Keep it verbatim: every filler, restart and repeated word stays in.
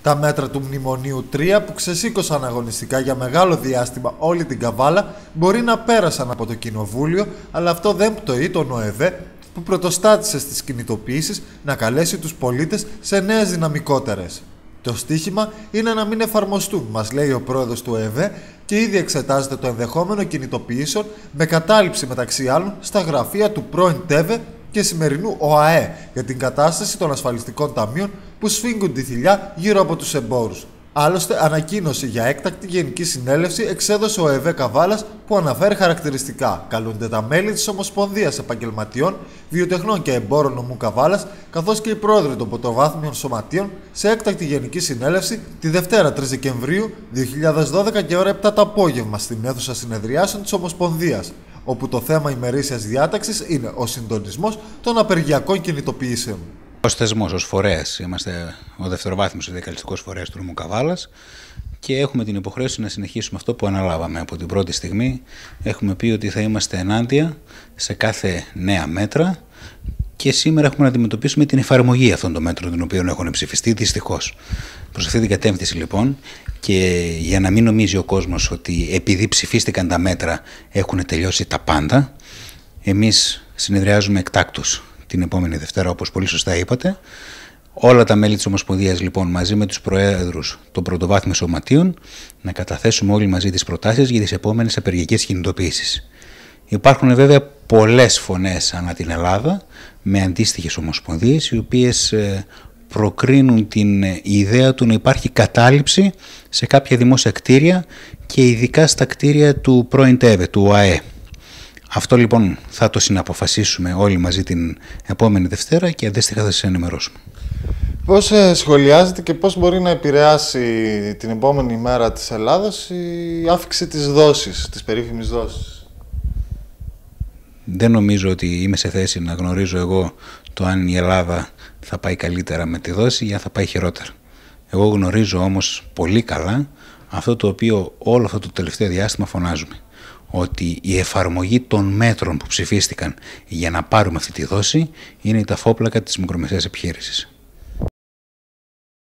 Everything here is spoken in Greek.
Τα μέτρα του Μνημονίου τρία που ξεσήκωσαν αγωνιστικά για μεγάλο διάστημα όλη την Καβάλα μπορεί να πέρασαν από το Κοινοβούλιο, αλλά αυτό δεν πτωεί τον ΟΕΒΕ που πρωτοστάτησε στις κινητοποιήσεις να καλέσει τους πολίτες σε νέες δυναμικότερες. Το στίχημα είναι να μην εφαρμοστούν, μας λέει ο πρόεδρος του ΟΕΒΕ, και ήδη εξετάζεται το ενδεχόμενο κινητοποιήσεων με κατάληψη μεταξύ άλλων στα γραφεία του πρώην ΤΕΒΕ και σημερινού ΟΑΕ για την κατάσταση των ασφαλιστικών ταμείων που σφίγγουν τη θηλιά γύρω από τους εμπόρους. Άλλωστε, ανακοίνωση για έκτακτη Γενική Συνέλευση εξέδωσε ο ΟΕΒΕ Καβάλας που αναφέρει χαρακτηριστικά. Καλούνται τα μέλη της Ομοσπονδίας Επαγγελματιών, Βιοτεχνών και Εμπόρων Νομού Καβάλας, καθώς και οι πρόεδροι των πρωτοβάθμιων σωματείων, σε έκτακτη Γενική Συνέλευση τη Δευτέρα τρεις Δεκεμβρίου δύο χιλιάδες δώδεκα και ώρα επτά το απόγευμα στην αίθουσα συνεδριάσεων της Ομοσπονδίας, όπου το θέμα ημερήσιας διάταξης είναι ο συντονισμός των απεργιακών κινητοποιήσεων. Ως θεσμός, ως φορέας, είμαστε ο δευτεροβάθμιος συνδικαλιστικός φορέας του νομού Καβάλας και έχουμε την υποχρέωση να συνεχίσουμε αυτό που αναλάβαμε από την πρώτη στιγμή. Έχουμε πει ότι θα είμαστε ενάντια σε κάθε νέα μέτρα και σήμερα έχουμε να αντιμετωπίσουμε την εφαρμογή αυτών των μέτρων των οποίων έχουν ψηφιστεί, δυστυχώς. Προς αυτή την κατεύθυνση λοιπόν, και για να μην νομίζει ο κόσμος ότι επειδή ψηφίστηκαν τα μέτρα έχουν τελειώσει τα πάντα, εμείς συνεδριάζουμε εκτάκτως την επόμενη Δευτέρα, όπως πολύ σωστά είπατε. Όλα τα μέλη της Ομοσπονδίας λοιπόν μαζί με τους προέδρους των πρωτοβάθμιων σωματείων να καταθέσουμε όλοι μαζί τις προτάσεις για τις επόμενες απεργιακές κινητοποιήσεις. Υπάρχουν βέβαια πολλές φωνές ανά την Ελλάδα με αντίστοιχες ομοσπονδίες οι οποίες προκρίνουν την ιδέα του να υπάρχει κατάληψη σε κάποια δημόσια κτίρια και ειδικά στα κτίρια του πρώην ΤΕΒΕ, του ΟΑΕ. Αυτό λοιπόν θα το συναποφασίσουμε όλοι μαζί την επόμενη Δευτέρα και αντίστοιχα θα σας ενημερώσουμε. Πώς σχολιάζεται και πώς μπορεί να επηρεάσει την επόμενη μέρα της Ελλάδας η αύξηση της δόσης, της περίφημης δόσης? Δεν νομίζω ότι είμαι σε θέση να γνωρίζω εγώ το αν η Ελλάδα θα πάει καλύτερα με τη δόση ή αν θα πάει χειρότερα. Εγώ γνωρίζω όμως πολύ καλά αυτό το οποίο όλο αυτό το τελευταίο διάστημα φωνάζουμε. Ότι η εφαρμογή των μέτρων που ψηφίστηκαν για να πάρουμε αυτή τη δόση είναι η ταφόπλακα της μικρομεσαίας επιχείρησης.